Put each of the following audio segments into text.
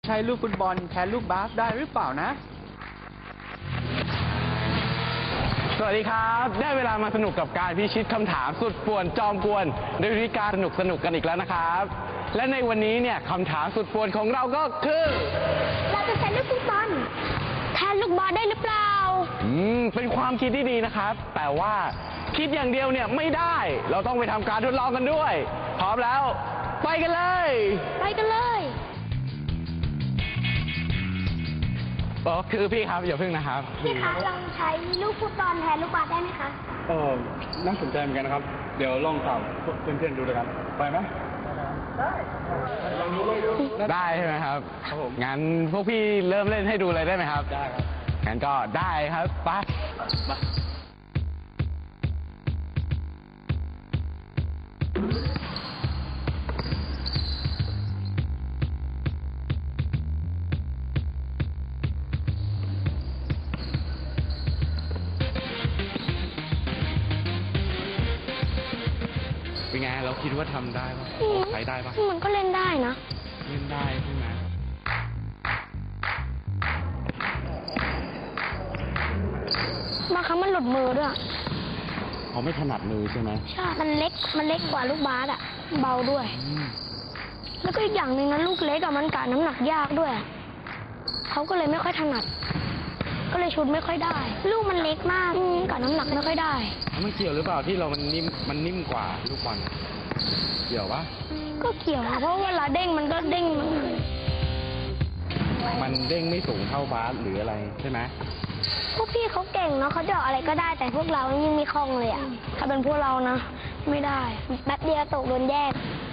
ใช้ลูกฟุตบอลแทนลูกบาสได้หรือเปล่านะสวัสดีครับได้เวลามาสนุกกับการพิชิตคำถามสุดป่วนจอมกวนด้วยวิธีการสนุกกันอีกแล้วนะครับและในวันนี้เนี่ยคำถามสุดป่วนของเราก็คือเราจะใช้ลูกฟุตบอลแทนลูกบาสได้หรือเปล่าเป็นความคิดที่ดีนะครับแต่ว่าคิดอย่างเดียวเนี่ยไม่ได้เราต้องไปทำการทดลองกันด้วยพร้อมแล้วไปกันเลยคือพี่ครับอย่าพึ่งนะครับพี่คะลองใช้ลูกฟุตบอลแทนลูกบาสได้ไหมคะน่าสนใจเหมือนกันนะครับเดี๋ยวลองถามเพื่อนๆดูเลยครับไปไหมได้ใช่ไหมครับงั้นพวกพี่เริ่มเล่นให้ดูเลยได้ไหมครับได้ครับงั้นก็ได้ครับไปเป็นไงเราคิดว่าทำได้ปะใช้ได้ปะมันก็เล่นได้นะเล่นได้ใช่ไหมบางครั้งมันหลุดมือด้วยเขาไม่ถนัดมือใช่ไหมใช่มันเล็กกว่าลูกบาสอ่ะเบาด้วยแล้วก็อีกอย่างหนึ่งนะลูกเล็กมันกะน้ำหนักยากด้วยเขาก็เลยไม่ค่อยถนัดก็เลยชุดไม่ค่อยได้ลูกมันเล็กมากกะน้ำหนักไม่ค่อยได้มันเกี่ยวหรือเปล่าที่เรามันนิ่มกว่าลูกบอลเกี่ยวปะก็เกี่ยวเพราะเวลาเด้งมันก็เด้งมันเด้งไม่สูงเท่าบาสหรืออะไรใช่ไหมพวกพี่เขาเก่งเนาะเขาจะออกอะไรก็ได้แต่พวกเรายังไม่คล่องเลยอ่ะถ้าเป็นพวกเรานะไม่ได้แป๊บเดียวตกโดนแยก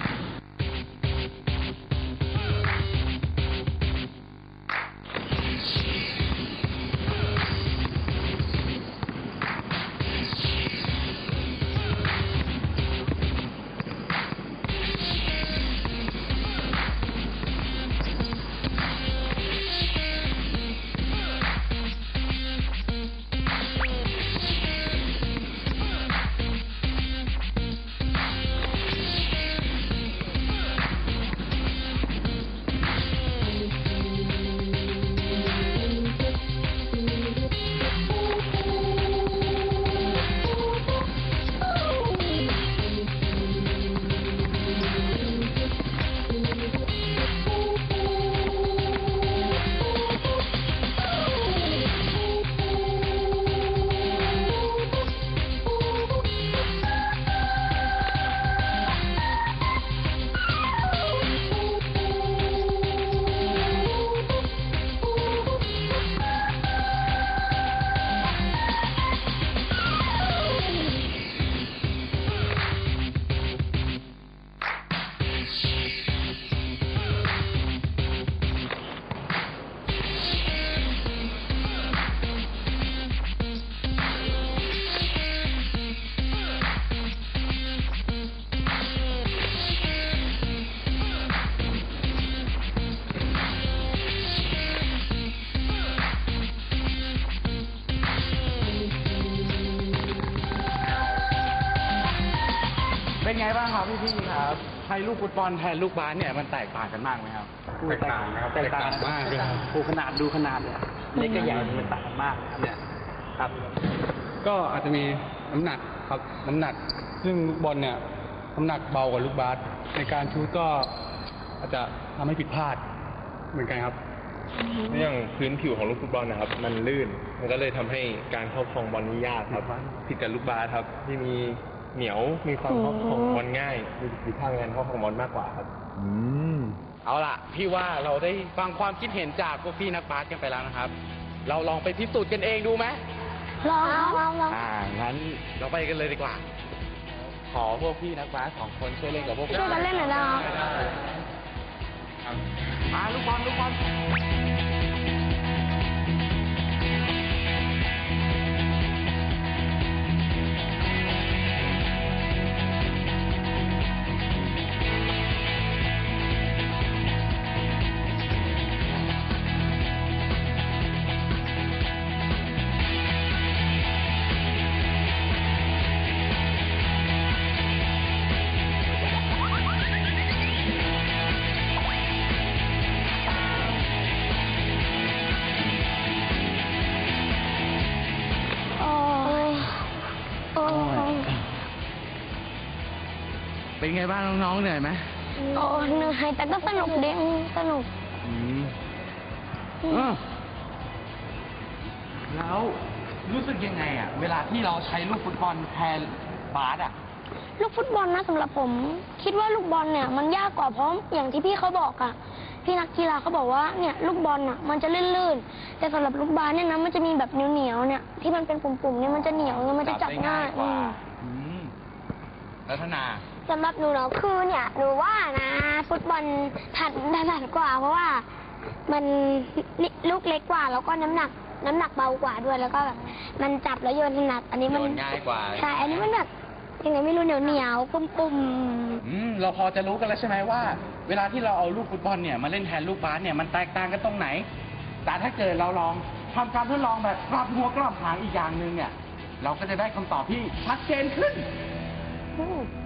เป็นไงบ้างครับพี่ครับใช้ลูกฟุตบอลแทนลูกบาสเนี่ยมันแตกต่างกันมากไหมครับแตกต่างนะครับแตกต่างมากเลยครับดูขนาดเนี่ยเล็กกับใหญ่มันต่างมากเนี่ยครับก็อาจจะมีน้ำหนักครับน้ำหนักซึ่งลูกบอลเนี่ยน้ำหนักเบากว่าลูกบาสในการชูตก็อาจจะทำให้ผิดพลาดเหมือนกันครับอย่างพื้นผิวของลูกฟุตบอลนะครับมันลื่นมันก็เลยทำให้การครอบครองบอลนี่ยากครับผิดกับลูกบาสครับที่มีเหนียวมีความครอบครองบอลง่ายมีทางงานครอบครองบอลมากกว่าครับเอาล่ะพี่ว่าเราได้ฟังความคิดเห็นจากพวกพี่นักบาสกันไปแล้วนะครับเราลองไปพิสูจน์กันเองดูไหมลองงั้นเราไปกันเลยดีกว่าขอพวกพี่นักบาส2 คนช่วยเล่นกับพวกช่วยกันเล่นหน่อยนะครับมาลูกบอลเป็นไงบ้างน้องๆเหนื่อยไหมโอ้เหนื่อยแต่ก็สนุกดีสนุกแล้วรู้สึกยังไงอ่ะ เวลาที่เราใช้ลูกฟุตบอลแทนบาสอ่ะลูกฟุตบอลนะสำหรับผม คิดว่าลูกบอลเนี่ยมันยากกว่าเพราะอย่างที่พี่เขาบอกอะพี่นักกีฬาเขาบอกว่าเนี่ยลูกบอลอะมันจะลื่นๆแต่สำหรับลูกบาสเนี่ยนะมันจะมีแบบเหนียวๆเนี่ยที่มันเป็นปุ่มๆเนี่ยมันจะเหนียวมันจะจับง่ายกว่าแล้วธนาสำหรับหนูเนาะคือเนี่ยหนูว่านะฟุตบอลถนัดกว่าเพราะว่ามันลูกเล็กกว่าแล้วก็น้ำหนักเบากว่าด้วยแล้วก็แบบมันจับแล้วโยนถนัดอันนี้มันโยนง่ายกว่าใช่อันนี้มันแบบยังไงไม่รู้เหนียวปุ่มเราพอจะรู้กันแล้วใช่ไหมว่า เวลาที่เราเอาลูกฟุตบอลเนี่ยมาเล่นแทนลูกบาสเนี่ยมันแตกต่างกันตรงไหน แต่ถ้าเกิดเราลองทำการทดลองแบบกลับหัวกลับหางอีกอย่างหนึ่งเนี่ย เราก็จะได้คำตอบที่ชัดเจนขึ้นๆ